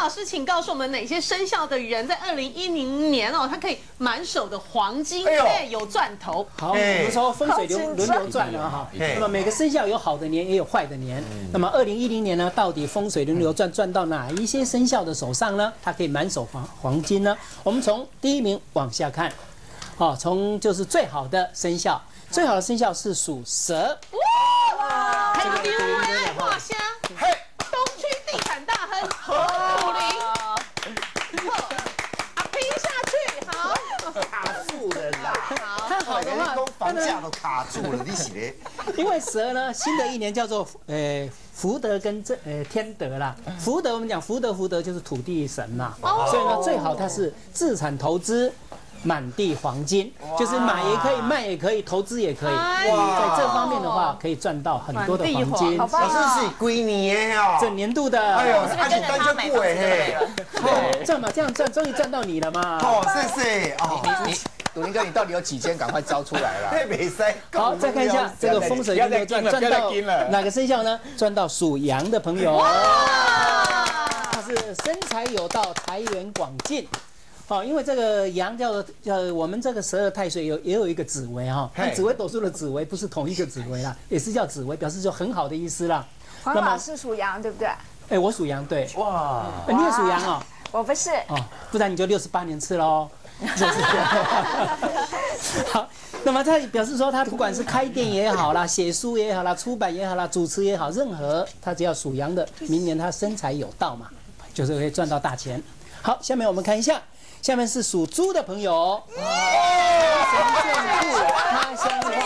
老师，请告诉我们哪些生肖的人在2010年哦，他可以满手的黄金，有赚头。 好，我们说风水轮流转了哈。那么每个生肖有好的年，也有坏的年。那么2010年呢，到底风水轮流转转到哪一些生肖的手上呢？它可以满手黄金呢？我们从第一名往下看，从就是最好的生肖，最好的生肖是属蛇。 哇！还有牛爱画虾，东区地产大亨何武林，拼下去，好， 卡住了啦。 看好的话， 房价都卡住了，你是嘞？ 因为蛇呢，新的一年叫做福德跟天德啦。福德我们讲福德就是土地神啦，所以呢最好它是自产投资。满地黄金，就是买也可以，卖也可以，投资也可以。在这方面的话，可以赚到很多的黄金。 老师是归年哦， 整年度的。 哎呦，而且单就不嘿， 赚嘛，这样赚，终于赚到你了嘛。 谢谢哦。 你鲁林哥，你到底有几间？赶快招出来了。 没塞。 好，再看一下这个风水轮流转，赚到哪个生肖呢？赚到属羊的朋友。他是身财有道，财源广进。因为这个羊叫我们这个12太岁也有一个紫微哈，跟紫微斗数的紫微不是同一个紫微啦，也是叫紫微，表示就很好的意思啦。 黄老师属羊对不对？ 我属羊，对。哇，你也属羊哦？ 我不是。 不然你就68年次喽。好，那么他表示说，他不管是开店也好啦，写书也好啦，出版也好啦，主持也好，任何他只要属羊的，明年他身财有道嘛，就是可以赚到大钱。好，下面我们看一下。下面是属猪的朋友，神眷顾，他乡花，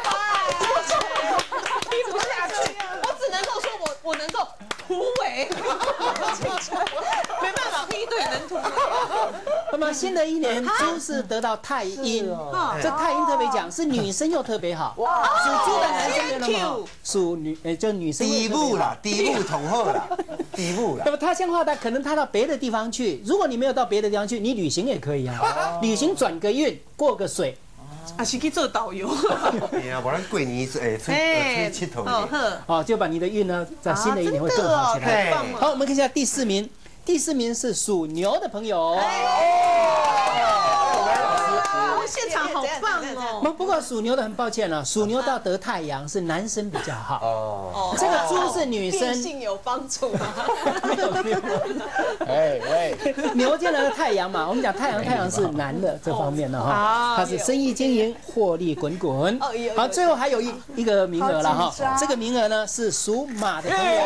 逼不下去，我只能够说我能够突围，没办法，批对能突围。 那么新的一年，猪是得到太阴，这太阴特别讲是女生又特别好，属猪的男生没那么好，属就女生第一步啦，第一步同后啦，第一步啦。 那么他乡话，他可能他到别的地方去，如果你没有到别的地方去，你旅行也可以啊，旅行转个运，过个水。 是去做导游。 对啊，不然过年出去佚佗。 就把你的运呢，在新的一年会更好起来。好，我们看一下第4名，第4名是属牛的朋友。 现场好棒哦！ 不过属牛的很抱歉了，属牛到得太阳是男生比较好。这个猪是女生， 变性有帮助吗？ 牛见了太阳嘛，我们讲太阳是男的这方面的哈，他是生意经营，获利滚滚。好，最后还有一个名额了哈，这个名额呢是属马的朋友。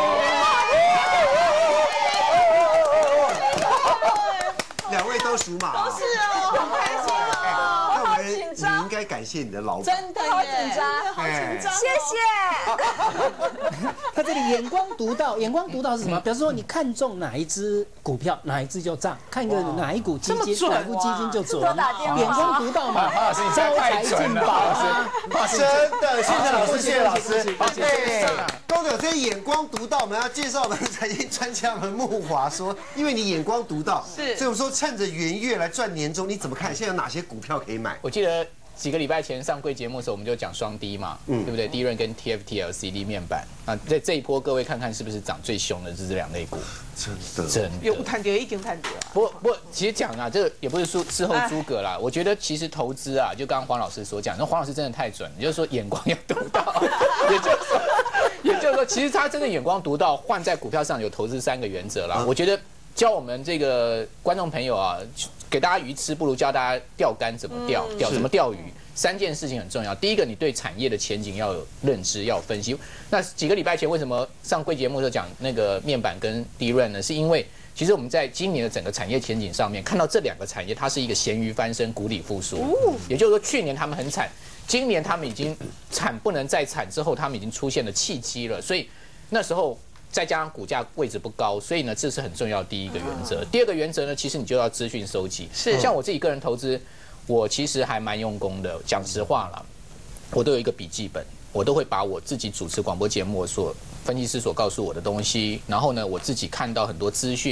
2位都属马， 都是哦，好开心哦。 你应该感谢你的老板， 真的耶， 好紧张，好紧张，谢谢。 他这里眼光独到，眼光独到是什么？表示说你看中哪一只股票，哪一只就涨；看个哪一股基金，哪一股基金就准。眼光独到嘛，招财进宝。 真的，谢谢老师，谢谢老师。高哥，这眼光独到，我们要介绍我们财经专家们木华说，因为你眼光独到，所以我们说趁着元月来赚年终，你怎么看？现在有哪些股票可以买？ 我记得几个礼拜前上贵节目的时候，我们就讲双低嘛，对不对？第一轮跟 TFT LCD 面板，那在这一波各位看看是不是涨最凶的是这2类股？真的有谈跌，已经谈跌了。 不，其实讲啊，这个也不是说事后诸葛啦。我觉得其实投资啊，就刚刚黄老师所讲，那黄老师真的太准，也就是说眼光要独到，也就是说，其实他真的眼光独到，换在股票上有投资3个原则啦。我觉得教我们这个观众朋友啊，给大家鱼吃，不如教大家钓竿怎么钓，怎么钓鱼。3件事情很重要。第一个，你对产业的前景要有认知，要有分析。那几个礼拜前为什么上贵节目就讲那个面板跟DRAM呢？是因为其实我们在今年的整个产业前景上面看到这2个产业，它是一个咸鱼翻身、谷底复苏。也就是说，去年他们很惨，今年他们已经惨不能再惨之后，他们已经出现了契机了。所以那时候再加上股价位置不高，所以呢，这是很重要的第一个原则。第2个原则呢，其实你就要资讯收集。是像我自己个人投资。我其实还蛮用功的，讲实话啦，我都有一个笔记本，我都会把我自己主持广播节目分析师所告诉我的东西，然后呢，我自己看到很多资讯，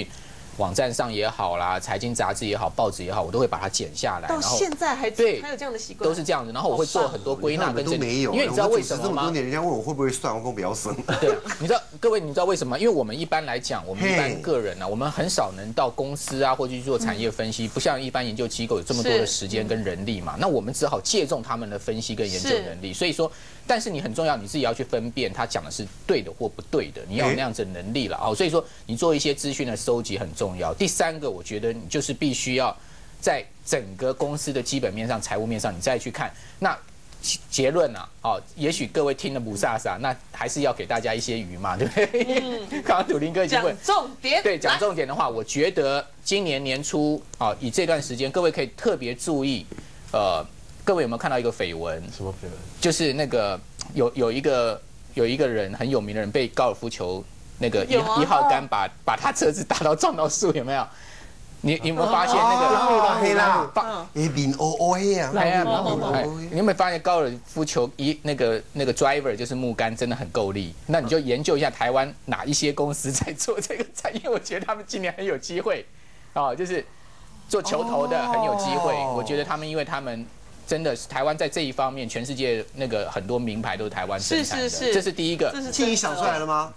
网站上也好啦，财经杂志也好，报纸也好，我都会把它剪下来。 到现在还有这样的习惯， 都是这样子。然后我会做很多归纳跟整理，因为你知道为什么吗？ 这么多年，人家问我会不会算，我跟不要生。 对，你知道各位，你知道为什么？因为我们一般来讲，我们一般个人呢，我们很少能到公司啊，或者去做产业分析，不像一般研究机构有这么多的时间跟人力嘛。那我们只好借重他们的分析跟研究能力。所以说，但是你很重要，你自己要去分辨他讲的是对的或不对的，你要有那样子的能力了啊。所以说，你做一些资讯的收集很重要。第三个，我觉得你就是必须要在整个公司的基本面上、财务面上，你再去看。那结论啊，也许各位听了不飒飒，那还是要给大家一些鱼嘛，对不对？刚刚土林哥已经问讲重点， 对，讲重点的话，我觉得今年年初啊，以这段时间，各位可以特别注意，各位有没有看到一个绯闻？ 什么绯闻？ 就是那个有一个人很有名的人被高尔夫球那个1号杆把他车子打到撞到树，有没有？你有没有发现那个黑啦？面黑啊！ 你有没有发现高尔夫球那个 driver 就是木杆真的很够力？那你就研究一下台湾哪一些公司在做这个产业，我觉得他们今年很有机会就是做球头的很有机会。我觉得他们因为他们真的是台湾在这一方面，全世界那个很多名牌都是台湾生产的，这是第一个。 记忆想出来了吗？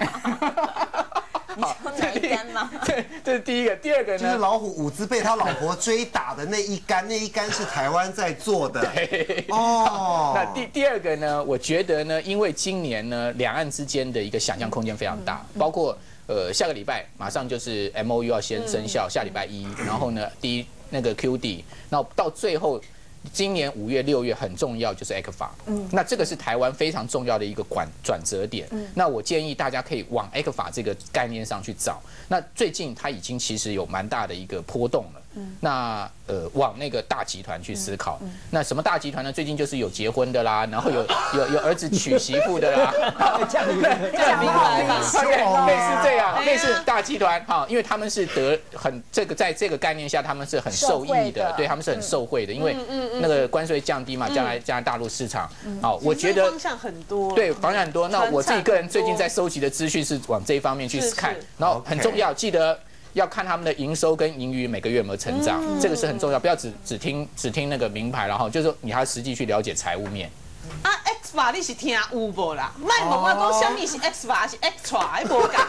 你说哪一杆吗？ 对，这是第一个。第二个呢， 就是老虎伍兹被他老婆追打的那一杆是台湾在做的。 那第二个呢，我觉得呢，因为今年呢，两岸之间的一个想象空间非常大，包括下个礼拜马上就是 MOU 要先生效，下礼拜一，然后呢，那个 QD， 然后到最后。今年5月、6月很重要，就是 ECFA。那这个是台湾非常重要的一个转折点。那我建议大家可以往 ECFA 这个概念上去找。那最近它已经其实有蛮大的一个波动了。那往那个大集团去思考。那什么大集团呢？最近就是有结婚的啦，然后有儿子娶媳妇的啦， 讲明白吧， 类似这样，类似大集团因为他们是在这个概念下，他们是很受益的，对，他们是很受惠的，因为那个关税降低嘛，将来加拿大陆市场，我觉得方向很多， 对，方向很多。那我自己个人最近在收集的资讯是往这一方面去看，然后很重要，记得。要看他们的营收跟盈余每个月有没有成长，这个是很重要，不要只听那个名牌，然后就是说你还要实际去了解财务面。 ECFA 你是听有无啦？卖问我讲什么是 ECFA 是 extra， 无讲。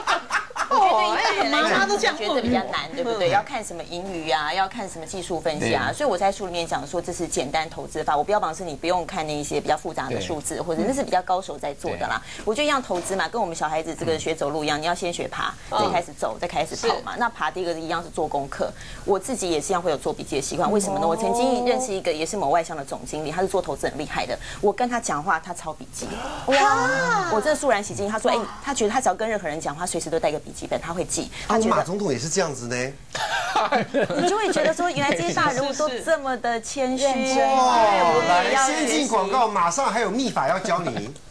妈妈都这样觉得比较难，对不对？要看什么盈余啊，要看什么技术分析啊，所以我在书里面讲说这是简单投资法。我标榜是你不用看那些比较复杂的数字，或者那是比较高手在做的啦。我觉得一样投资嘛，跟我们小孩子这个学走路一样，你要先学爬，再开始走，再开始跑嘛。那爬第一个一样是做功课，我自己也是一样会有做笔记的习惯。为什么呢？我曾经认识一个也是某外商的总经理，他是做投资很厉害的。我跟他讲话，他抄笔记。哇！我这肃然起敬。他说，他觉得他只要跟任何人讲话，随时都带个笔记本，他会记。 他觉得马总统也是这样子呢， 你就会觉得说，原来这些大人物都这么的谦虚。 来，先进广告，马上还有秘法要教你。